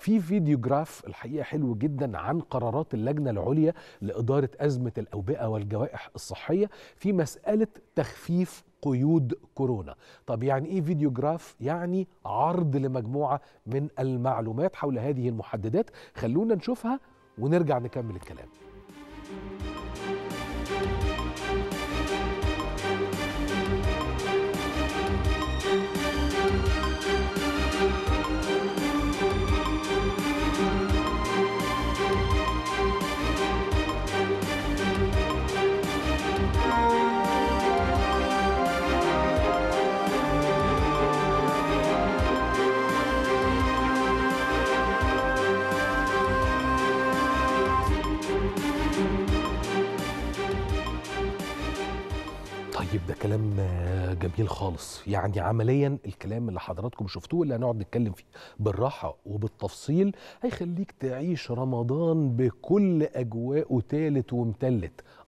في فيديو جراف الحقيقة حلو جدا عن قرارات اللجنة العليا لإدارة أزمة الأوبئة والجوائح الصحية في مسألة تخفيف قيود كورونا. طب يعني إيه فيديو جراف؟ يعني عرض لمجموعة من المعلومات حول هذه المحددات. خلونا نشوفها ونرجع نكمل الكلام. طيب ده كلام جميل خالص. يعني عمليا الكلام اللي حضراتكم شفتوه اللي هنقعد نتكلم فيه بالراحة وبالتفصيل هيخليك تعيش رمضان بكل أجواءه تالت ومتلت.